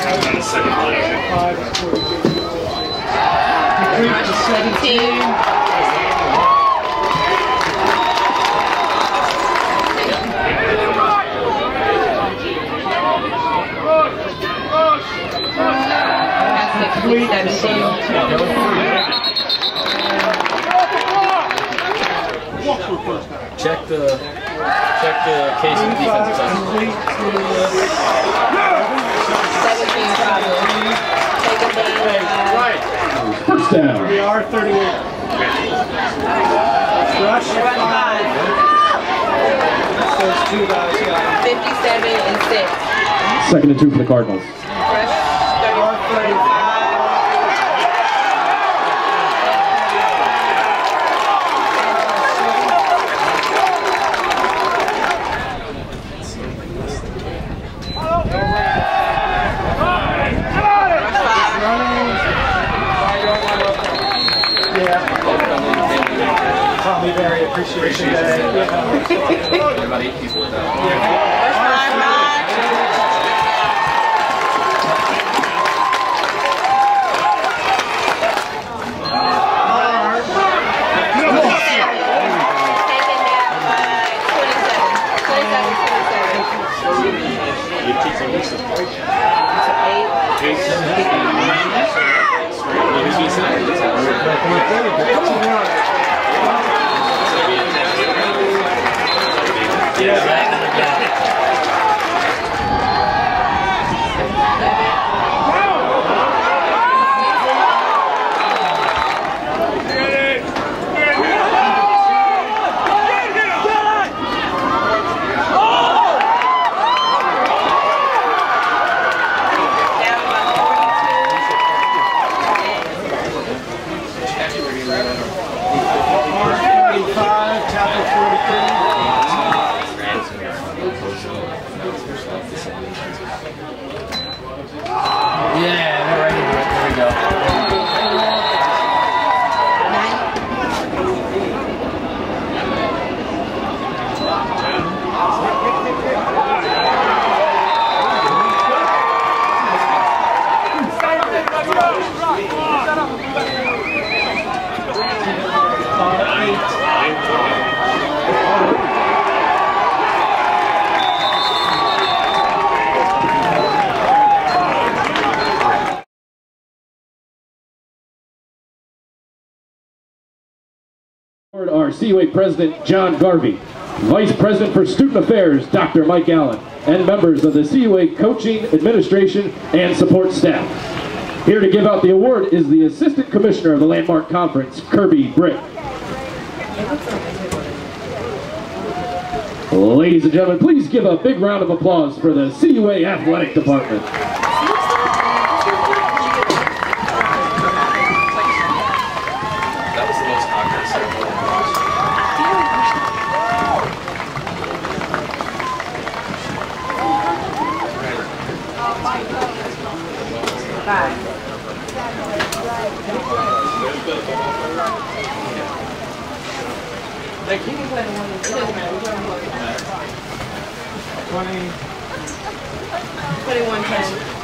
Check the case of the defensive side. 17 First down. We are 38. Rush 5. Those two guys got 57 and 6. 2nd and 2 for the Cardinals. Rush 35. Probably very appreciative. About 8 people with that. Our CUA President, John Garvey, Vice President for Student Affairs, Dr. Mike Allen, and members of the CUA Coaching, Administration, and Support Staff. Here to give out the award is the Assistant Commissioner of the Landmark Conference, Kirby Britt. Ladies and gentlemen, please give a big round of applause for the CUA Athletic Department. That was the most awkward ceremony. Like, you can play the one that's 20. 21 10.